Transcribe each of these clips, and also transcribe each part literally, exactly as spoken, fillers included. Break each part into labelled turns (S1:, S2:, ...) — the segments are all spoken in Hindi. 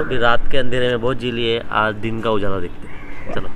S1: अभी रात के अंधेरे में बहुत जी लिए, आज दिन का उजाला देखते हैं। चलो।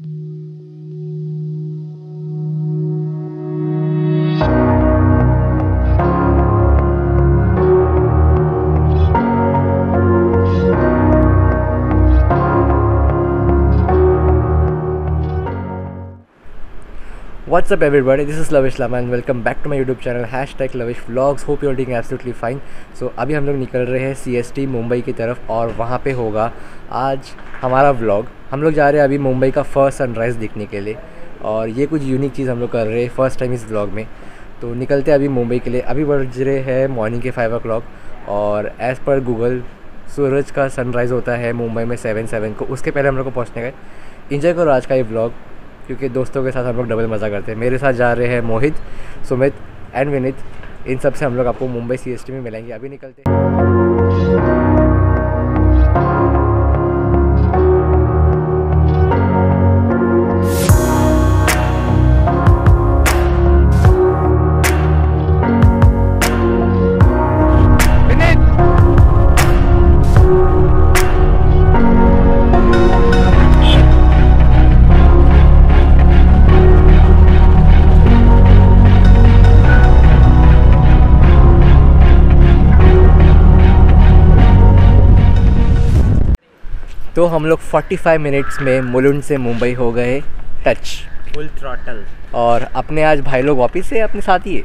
S2: What's up everybody, this is Lavish Lama and welcome back to my YouTube channel hashtag Lavish Vlogs. Hope you're doing absolutely fine. So अभी हम लोग निकल रहे हैं सी एस टी मुंबई की तरफ और वहाँ पे होगा आज हमारा व्लॉग। हम लोग जा रहे हैं अभी मुंबई का फर्स्ट सनराइज़ देखने के लिए और ये कुछ यूनिक चीज़ हम लोग कर रहे हैं फर्स्ट टाइम इस व्लॉग में। तो निकलते हैं अभी मुंबई के लिए। अभी बज रहे हैं मॉर्निंग के फाइव ओ क्लॉक और एज़ पर गूगल सूरज का सनराइज़ होता है मुंबई में सेवन सेवन को। उसके पहले हम लोग को पहुँचने गए। इंजॉय करो आज का ये व्लॉग क्योंकि दोस्तों के साथ हम लोग डबल मज़ा करते हैं। मेरे साथ जा रहे हैं मोहित, सुमित एंड विनीत। इन सब से हम लोग आपको मुंबई सी एस टी में मिलेंगे। अभी निकलते हैं। तो हम लोग पैंतालीस मिनट्स में मुलुंड से मुंबई हो गए टच
S3: फुल थ्रॉटल।
S2: और अपने आज भाई लोग वापस से अपने साथ ही है।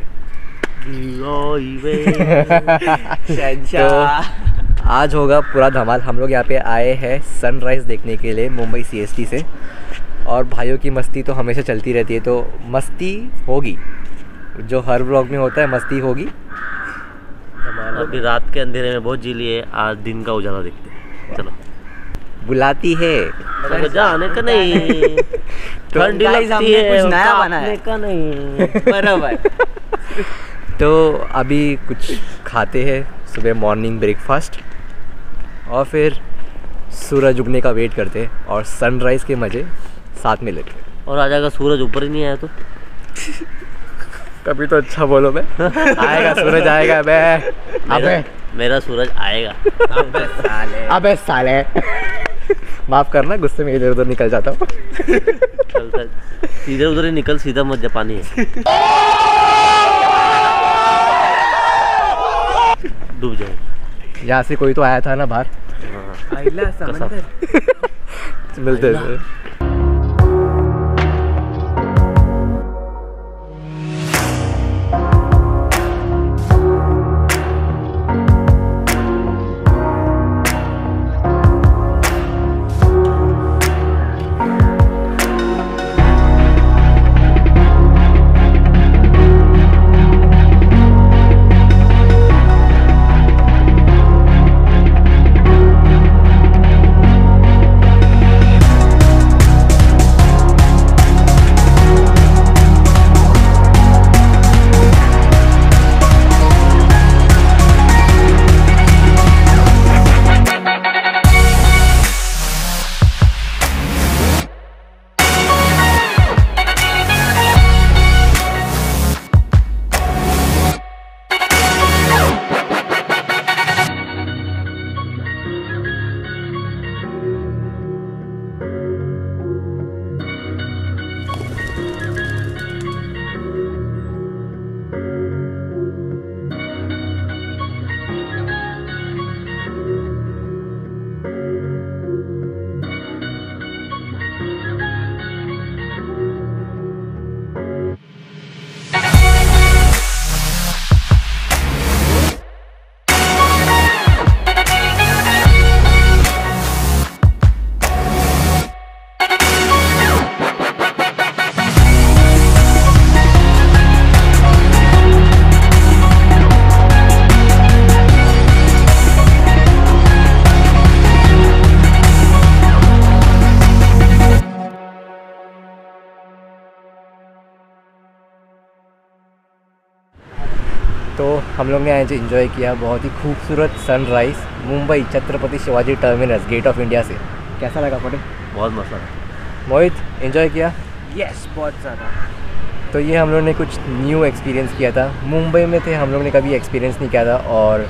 S2: तो आज होगा पूरा धमाल। हम लोग यहाँ पे आए हैं सनराइज़ देखने के लिए मुंबई सी एस टी से और भाइयों की मस्ती तो हमेशा चलती रहती है। तो मस्ती होगी, जो हर व्लॉग में होता है मस्ती होगी।
S1: अभी रात के अंधेरे में बहुत जी लिए, आज दिन का उजाला देखते हैं। चलो।
S2: बुलाती है
S1: तो जाने का नहीं, ठंडी लगती है,
S3: कुछ नया बना है
S1: का नहीं
S3: बराबर।
S2: तो अभी कुछ खाते हैं सुबह मॉर्निंग ब्रेकफास्ट और फिर सूरज उगने का वेट करते हैं और सनराइज़ के मज़े साथ में लेते हैं।
S1: और आ जाएगा सूरज ऊपर ही नहीं आया तो
S2: कभी तो अच्छा बोलो बे। आएगा सूरज आएगा बे। अबे
S1: मेरा सूरज आएगा।
S3: अबे साले
S2: अबे साले माफ़ करना, गुस्से में इधर उधर निकल जाता हूँ।
S1: इधर उधर ही निकल, सीधा मत जा, पानी है डूब जाए।
S2: यहाँ से कोई तो आया था ना बाहर।
S3: आइला समंदर।
S2: मिलते हैं। तो हम लोग ने आज एंजॉय किया बहुत ही खूबसूरत sunrise Mumbai Chhatrapati Shivaji terminus gate of India से। कैसा लगा पटे?
S1: बहुत मस्त लगा।
S2: मोहित एंजॉय किया?
S3: यस बहुत ज़्यादा।
S2: तो ये हम लोग ने कुछ न्यू एक्सपीरियंस किया था। मुंबई में थे हम लोग ने कभी एक्सपीरियंस नहीं किया था और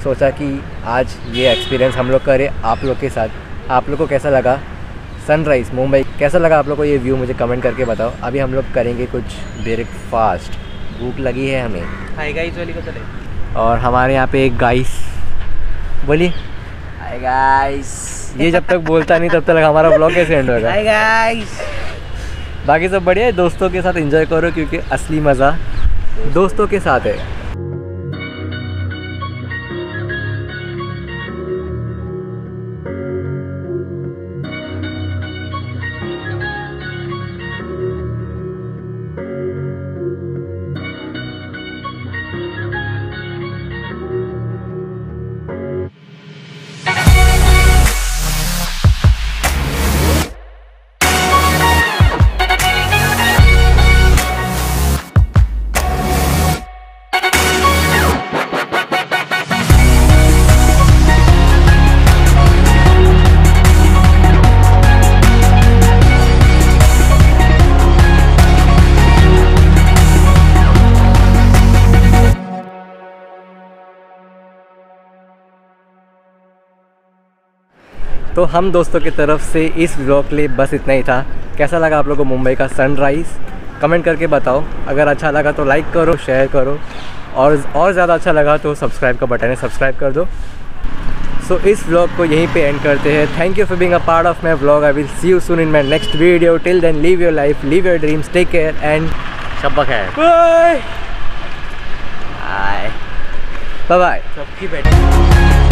S2: सोचा कि आज ये एक्सपीरियंस हम लोग करें आप लोग के साथ। आप लोग को कैसा लगा सनराइज़ मुंबई, कैसा लगा आप लोग को ये व्यू, मुझे कमेंट करके बताओ। अभी हम लोग करेंगे कुछ ब्रेकफास्ट, भूख लगी है हमें।
S3: हाय गाइस वाली को चले।
S2: और हमारे यहाँ पे एक गाइस, बोलिए
S3: हाय गाइस।
S2: ये जब तक बोलता नहीं तब तक हमारा ब्लॉग कैसे एंड होगा।
S3: Hi guys.
S2: बाकी सब बढ़िया है, दोस्तों के साथ एंजॉय करो क्योंकि असली मज़ा दोस्तों के साथ है। तो हम दोस्तों की तरफ से इस व्लॉग के लिए बस इतना ही था। कैसा लगा आप लोगों को मुंबई का सनराइज़, कमेंट करके बताओ। अगर अच्छा लगा तो लाइक करो, शेयर करो, और और ज़्यादा अच्छा लगा तो सब्सक्राइब का बटन है, सब्सक्राइब कर दो। सो so, इस व्लॉग को यहीं पे एंड करते हैं। Thank you for being a part of my vlog. I will see you soon in my next video. Till then live your life, live your dreams, take care and
S1: शब्बा खैर।
S2: Bye
S3: hi
S2: bye.
S3: सबकी बेटी।